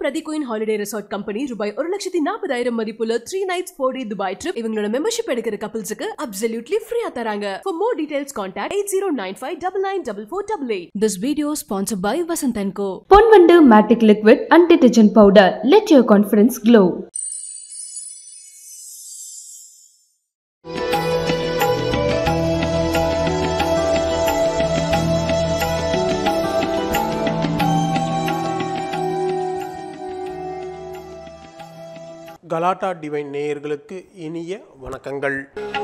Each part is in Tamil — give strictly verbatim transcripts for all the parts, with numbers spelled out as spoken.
பிரதி குயின் ஹாலிடே ரிசார்ட் கம்பெனி ரூபாய் ஒரு லட்சத்தி நாற்பதாயிரம் மதிப்புள்ள three nights four day Dubai trip இவங்களோட மெம்பர்ஷிப் எடுக்கிற கப்பல்ஸுக்கு அப்சல்யூட்லி ஃப்ரீயா தராங்க. For more details contact eight zero nine five nine nine four four eight eight. This video sponsored by Vasant and Co. Ponvandu Matic Liquid and Detergent Powder. Let your confidence glow. Galatta Divine நேயர்களுக்கு இனிய வணக்கங்கள்.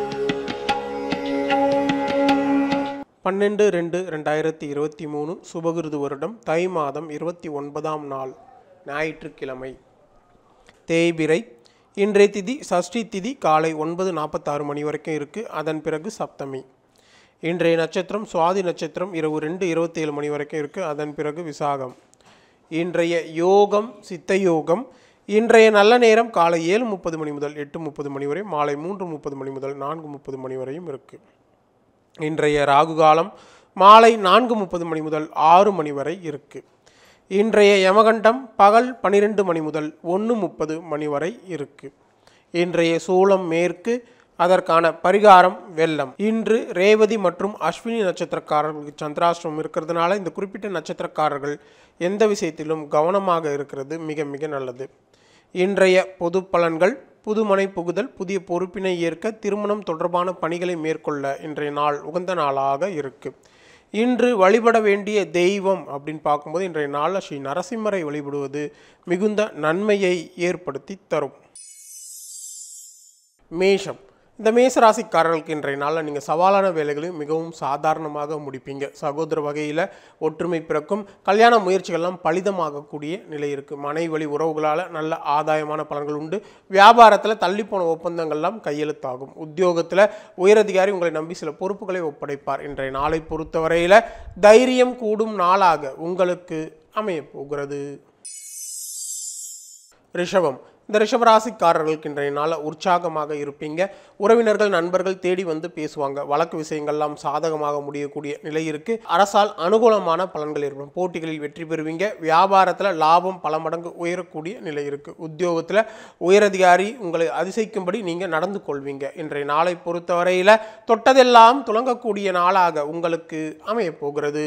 பன்னெண்டு ரெண்டு ரெண்டாயிரத்தி இருபத்தி மூணு சுபகிருது வருடம் தை மாதம் இருபத்தி ஒன்பதாம் நாள் ஞாயிற்றுக்கிழமை. தேய்பிறை. இன்றைய திதி சஷ்டி திதி காலை ஒன்பது நாற்பத்தாறு மணி வரைக்கும் இருக்குது. அதன் பிறகு சப்தமி. இன்றைய நட்சத்திரம் சுவாதி நட்சத்திரம் இரவு ரெண்டு இருபத்தேழு மணி வரைக்கும் இருக்குது. அதன் பிறகு விசாகம். இன்றைய யோகம் சித்த யோகம். இன்றைய நல்ல நேரம் காலை ஏழு முப்பது மணி முதல் எட்டு முப்பது மணி வரை, மாலை மூன்று முப்பது மணி முதல் நான்கு முப்பது மணி வரையும் இருக்குது. இன்றைய ராகு காலம் மாலை நான்கு முப்பது மணி முதல் ஆறு மணி வரை இருக்குது. இன்றைய யமகண்டம் பகல் பன்னிரெண்டு மணி முதல் ஒன்று முப்பது மணி வரை இருக்குது. இன்றைய சூலம் மேற்கு. அதற்கான பரிகாரம் வெள்ளம். இன்று ரேவதி மற்றும் அஸ்வினி நட்சத்திரக்காரர்களுக்கு சந்திராஷ்டிரமம் இருக்கிறதுனால இந்த குறிப்பிட்ட நட்சத்திரக்காரர்கள் எந்த விஷயத்திலும் கவனமாக இருக்கிறது மிக மிக நல்லது. இன்றைய பொது பலன்கள். புதுமனை புகுதல், புதிய பொறுப்பினை ஏற்க, திருமணம் தொடர்பான பணிகளை மேற்கொள்ள இன்றைய நாள் உகந்த நாளாக இருக்குது. இன்று வழிபட வேண்டிய தெய்வம் அப்படின்னு பார்க்கும்போது இன்றைய நாளில் ஸ்ரீ நரசிம்மரை வழிபடுவது மிகுந்த நன்மையை ஏற்படுத்தி தரும். மேஷம். இந்த மேசராசிக்காரர்களுக்கு இன்றைய நாளில் நீங்கள் சவாலான வேலைகளையும் மிகவும் சாதாரணமாக முடிப்பீங்க. சகோதர வகையில் ஒற்றுமை பிறக்கும். கல்யாண முயற்சிகள்லாம் பலிதமாகக்கூடிய நிலை இருக்குது. மனை வழி உறவுகளால் நல்ல ஆதாயமான பலன்கள் உண்டு. வியாபாரத்தில் தள்ளிப்போன ஒப்பந்தங்கள்லாம் கையெழுத்தாகும். உத்தியோகத்தில் உயரதிகாரி உங்களை நம்பி சில பொறுப்புகளை ஒப்படைப்பார். இன்றைய நாளை பொறுத்தவரையில் தைரியம் கூடும் நாளாக உங்களுக்கு அமைய போகிறது. ரிஷபம். இந்த ரிஷபராசிக்காரர்களுக்கு இன்றைய நாளில் உற்சாகமாக இருப்பீங்க. உறவினர்கள் நண்பர்கள் தேடி வந்து பேசுவாங்க. வழக்கு விஷயங்கள்லாம் சாதகமாக முடியக்கூடிய நிலை இருக்குது. அரசால் அனுகூலமான பலன்கள் ஏற்படும். போட்டிகளில் வெற்றி பெறுவீங்க. வியாபாரத்தில் லாபம் பல மடங்கு உயரக்கூடிய நிலை இருக்குது. உத்தியோகத்தில் உயரதிகாரி உங்களை அதிசயிக்கும்படி நீங்கள் நடந்து கொள்வீங்க. இன்றைய நாளை பொறுத்தவரையில் தொட்டதெல்லாம் துலங்கக்கூடிய நாளாக உங்களுக்கு அமைய போகிறது.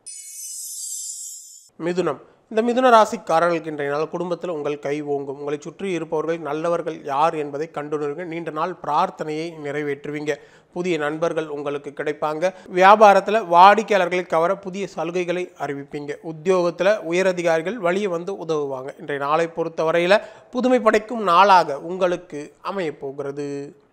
மிதுனம். இந்த மிதுன ராசிக்காரர்களுக்கு இன்றைய நாள் குடும்பத்தில் உங்கள் கை ஓங்கும். உங்களை சுற்றி இருப்பவர்கள் நல்லவர்கள் யார் என்பதை கண்டுணருங்க. நீண்ட நாள் பிரார்த்தனையை நிறைவேற்றுவீங்க. புதிய நண்பர்கள் உங்களுக்கு கிடைப்பாங்க. வியாபாரத்தில் வாடிக்கையாளர்களை கவர புதிய சலுகைகளை அறிவிப்பீங்க. உத்தியோகத்தில் உயரதிகாரிகள் வழியே வந்து உதவுவாங்க. இன்றைய நாளை பொறுத்தவரையில் புதுமை படைக்கும் நாளாக உங்களுக்கு அமைய போகிறது.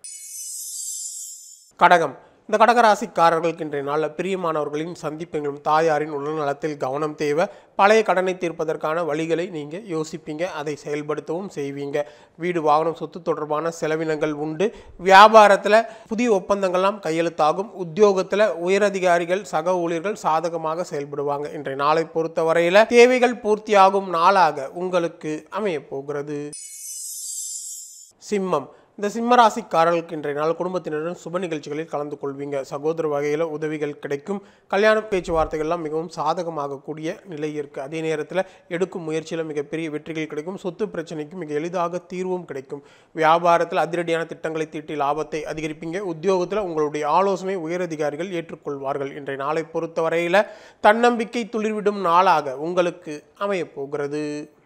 கடகம். இந்த கடகராசிக்காரர்களுக்கு இன்றைய நாளில் பிரியமானவர்களின் சந்திப்புகளும் தாயாரின் உடல் நலத்தில் கவனம் தேவை. பழைய கடனை தீர்ப்பதற்கான வழிகளை நீங்கள் யோசிப்பீங்க. அதை செயல்படுத்தவும் செய்வீங்க. வீடு வாகனம் சொத்து தொடர்பான செலவினங்கள் உண்டு. வியாபாரத்தில் புதிய ஒப்பந்தங்கள்லாம் கையெழுத்தாகும். உத்தியோகத்தில் உயரதிகாரிகள் சக ஊழியர்கள் சாதகமாக செயல்படுவாங்க. இன்றைய நாளை பொறுத்தவரையில் தேவைகள் பூர்த்தியாகும் நாளாக உங்களுக்கு அமைய போகிறது. சிம்மம். இந்த சிம்மராசிக்காரர்களுக்கு இன்றைய நாள் குடும்பத்தினருடன் சுப நிகழ்ச்சிகளில் கலந்து கொள்வீங்க. சகோதர வகையில் உதவிகள் கிடைக்கும். கல்யாண பேச்சுவார்த்தைகள்லாம் மிகவும் சாதகமாகக்கூடிய நிலை இருக்குது. அதே நேரத்தில் எடுக்கும் முயற்சியில் மிகப்பெரிய வெற்றிகள் கிடைக்கும். சொத்து பிரச்சனைக்கு மிக எளிதாக தீர்வும் கிடைக்கும். வியாபாரத்தில் அதிரடியான திட்டங்களை தீட்டி லாபத்தை அதிகரிப்பீங்க. உத்தியோகத்தில் உங்களுடைய ஆலோசனை உயரதிகாரிகள் ஏற்றுக்கொள்வார்கள். இன்றைய நாளை பொறுத்தவரையில் தன்னம்பிக்கை துளிர்விடும் நாளாக உங்களுக்கு அமைய போகிறது.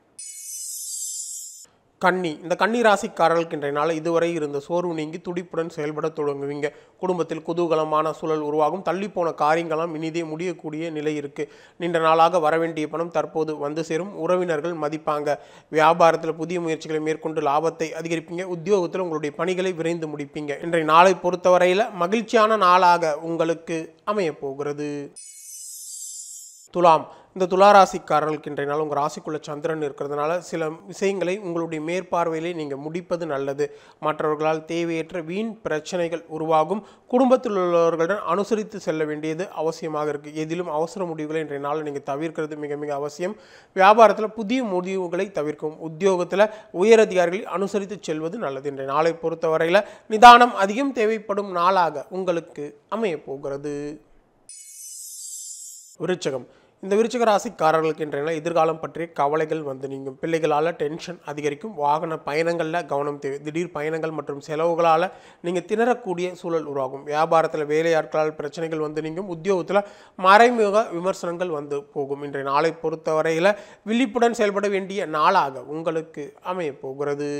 கன்னி. இந்த கன்னி ராசிக்காரர்களுக்கு இன்றைய நாள் இதுவரை இருந்த சோர்வு நீங்கி துடிப்புடன் செயல்பட தொடங்குவீங்க. குடும்பத்தில் குதூகலமான சூழல் உருவாகும். தள்ளிப்போன காரியங்களாம் இனிதே முடியக்கூடிய நிலை இருக்குது. நீண்ட நாளாக வரவேண்டிய பணம் தற்போது வந்து சேரும். உறவினர்கள் மதிப்பாங்க. வியாபாரத்தில் புதிய முயற்சிகளை மேற்கொண்டு லாபத்தை அதிகரிப்பீங்க. உத்தியோகத்தில் உங்களுடைய பணிகளை விரைந்து முடிப்பீங்க. இன்றைய நாளை பொறுத்தவரையில் மகிழ்ச்சியான நாளாக உங்களுக்கு அமைய போகிறது. துலாம். இந்த துளாராசிக்காரர்களுக்கு இன்றைய நாள் உங்கள் ராசிக்குள்ள சந்திரன் இருக்கிறதுனால சில விஷயங்களை உங்களுடைய மேற்பார்வையிலே நீங்கள் முடிப்பது நல்லது. மற்றவர்களால் தேவையற்ற வீண் பிரச்சனைகள் உருவாகும். குடும்பத்தில் உள்ளவர்களுடன் அனுசரித்து செல்ல வேண்டியது அவசியமாக இருக்குது. எதிலும் அவசர முடிவுகளை இன்றைய நாள் நீங்கள் தவிர்க்கிறது மிக மிக அவசியம். வியாபாரத்தில் புதிய முடிவுகளை தவிர்க்கும். உத்தியோகத்தில் உயரதிகாரிகளை அனுசரித்து செல்வது நல்லது. இன்றைய நாளை பொறுத்தவரையில் நிதானம் அதிகம் தேவைப்படும் நாளாக உங்களுக்கு அமைய போகிறது. விருச்சகம். இந்த விருச்சிக ராசிக்காரர்களுக்கு இன்றைய எதிர்காலம் பற்றிய கவலைகள் வந்து நீங்கும். பிள்ளைகளால் டென்ஷன் அதிகரிக்கும். வாகன பயணங்களில் கவனம் தேவை. திடீர் பயணங்கள் மற்றும் செலவுகளால் நீங்கள் திணறக்கூடிய சூழல் உருவாகும். வியாபாரத்தில் வேலையாட்களால் பிரச்சனைகள் வந்து நீங்கும். உத்தியோகத்தில் மறைமுக விமர்சனங்கள் வந்து போகும். இன்றைய நாளை பொறுத்தவரையில் விழிப்புடன் செயல்பட வேண்டிய நாளாக உங்களுக்கு அமைய போகிறது.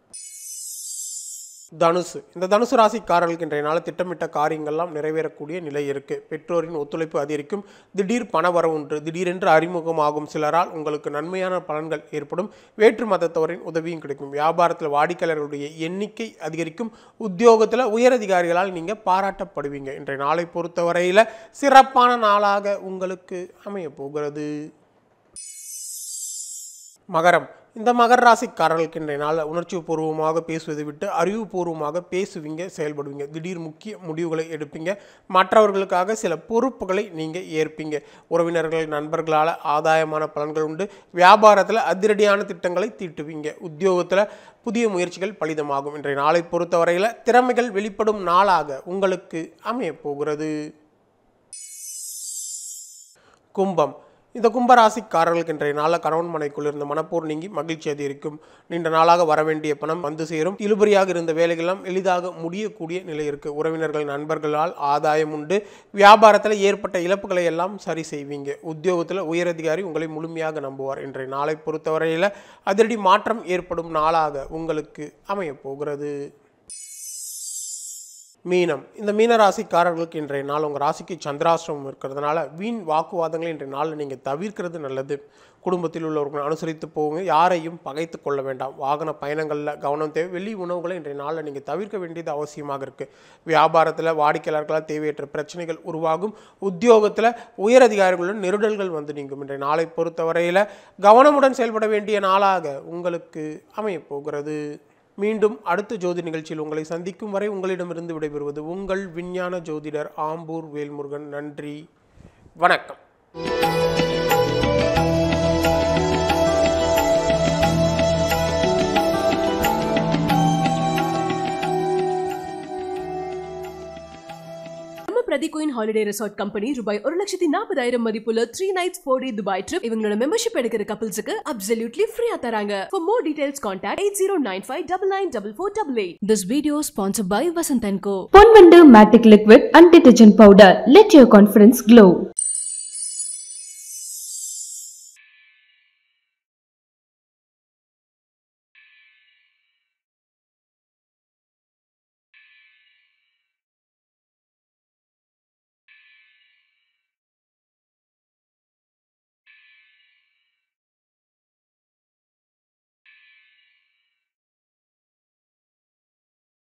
தனுசு. இந்த தனுசு ராசிக்காரர்களுக்கு இன்றைய நாள் திட்டமிட்ட காரியங்கள்லாம் நிறைவேறக்கூடிய நிலை இருக்குது. பெற்றோரின் ஒத்துழைப்பு அதிகரிக்கும். திடீர் பண வரவு ஒன்று திடீரென்று அறிமுகமாகும். சிலரால் உங்களுக்கு நன்மையான பலன்கள் ஏற்படும். வேற்று மதத்தவரின் உதவியும் கிடைக்கும். வியாபாரத்தில் வாடிக்கையாளர்களுடைய எண்ணிக்கை அதிகரிக்கும். உத்தியோகத்தில் உயரதிகாரிகளால் நீங்கள் பாராட்டப்படுவீங்க. இன்றைய நாளை பொறுத்தவரையில் சிறப்பான நாளாக உங்களுக்கு அமைய போகிறது. மகரம். இந்த மகர ராசிக்காரர்களுக்கு இன்றைய நாள் உணர்ச்சி பூர்வமாக பேசுவதை விட்டு அறிவுபூர்வமாக பேசுவீங்க, செயல்படுவீங்க. திடீர் முக்கிய முடிவுகளை எடுப்பீங்க. மற்றவர்களுக்காக சில பொறுப்புகளை நீங்கள் ஏற்பீங்க. உறவினர்கள் நண்பர்களால் ஆதாயமான பலன்கள் உண்டு. வியாபாரத்தில் அதிரடியான திட்டங்களை தீட்டுவீங்க. உத்தியோகத்தில் புதிய முயற்சிகள் பலிதமாகும். இன்றைய நாளை பொறுத்தவரையில் திறமைகள் வெளிப்படும் நாளாக உங்களுக்கு அமைய போகிறது. கும்பம். இந்த கும்பராசிக்காரர்களுக்கு இன்றைய நாளில் கணவன் மனைக்குள் இருந்த மனப்போர் நீங்கி மகிழ்ச்சி அதிகரிக்கும். நீண்ட நாளாக வரவேண்டிய பணம் வந்து சேரும். இழுபறியாக இருந்த வேலைகளெல்லாம் எளிதாக முடியக்கூடிய நிலை இருக்குது. உறவினர்கள் நண்பர்களால் ஆதாயம் உண்டு. வியாபாரத்தில் ஏற்பட்ட இழப்புகளை எல்லாம் சரி செய்வீங்க. உத்தியோகத்தில் உயரதிகாரி உங்களை முழுமையாக நம்புவார். இன்றைய நாளை பொறுத்தவரையில் அதிரடி மாற்றம் ஏற்படும் நாளாக உங்களுக்கு அமைய போகிறது. மீனம். இந்த மீன ராசிக்காரர்களுக்கு இன்றைய நாள் உங்கள் ராசிக்கு சந்திராசிரமம் இருக்கிறதுனால வீண் வாக்குவாதங்களை இன்றைய நாளில் நீங்கள் தவிர்க்கிறது நல்லது. குடும்பத்தில் உள்ளவர்களை அனுசரித்து போங்க. யாரையும் பகைத்து கொள்ள வேண்டாம். வாகன பயணங்களில் கவனம் தேவை. வெளி உணவுகளை இன்றைய நாளில் நீங்கள் தவிர்க்க வேண்டியது அவசியமாக இருக்குது. வியாபாரத்தில் வாடிக்கையாளர்களால் தேவையற்ற பிரச்சனைகள் உருவாகும். உத்தியோகத்தில் உயரதிகாரிகளுடன் நெருடல்கள் வந்து நீங்கும். இன்றைய நாளை பொறுத்தவரையில் கவனமுடன் செயல்பட வேண்டிய நாளாக உங்களுக்கு அமைய போகிறது. மீண்டும் அடுத்த ஜோதி நிகழ்ச்சியில் உங்களை சந்திக்கும் வரை உங்களிடமிருந்து விடைபெறுவது உங்கள் விஞ்ஞான ஜோதிடர் ஆம்பூர் வேல்முருகன். நன்றி, வணக்கம். பிரதி குயின் ஹாலிடே ரெசார்ட் கம்பெனி ரூபாய் ஒரு லட்சத்தி நாற்பதாயிரம் மதிப்புள்ள three nights four day Dubai trip இவங்களோட மெம்பர்ஷிப் எடுக்கிற கப்பல்ஸுக்கு அப்சல்யூட்லி ஃப்ரீயா தராங்க. For more details contact eight zero nine five nine nine four four eight eight. This video sponsored by Vasant and Co. Ponvanda Matic Liquid and Detergent Powder. Let your confidence glow.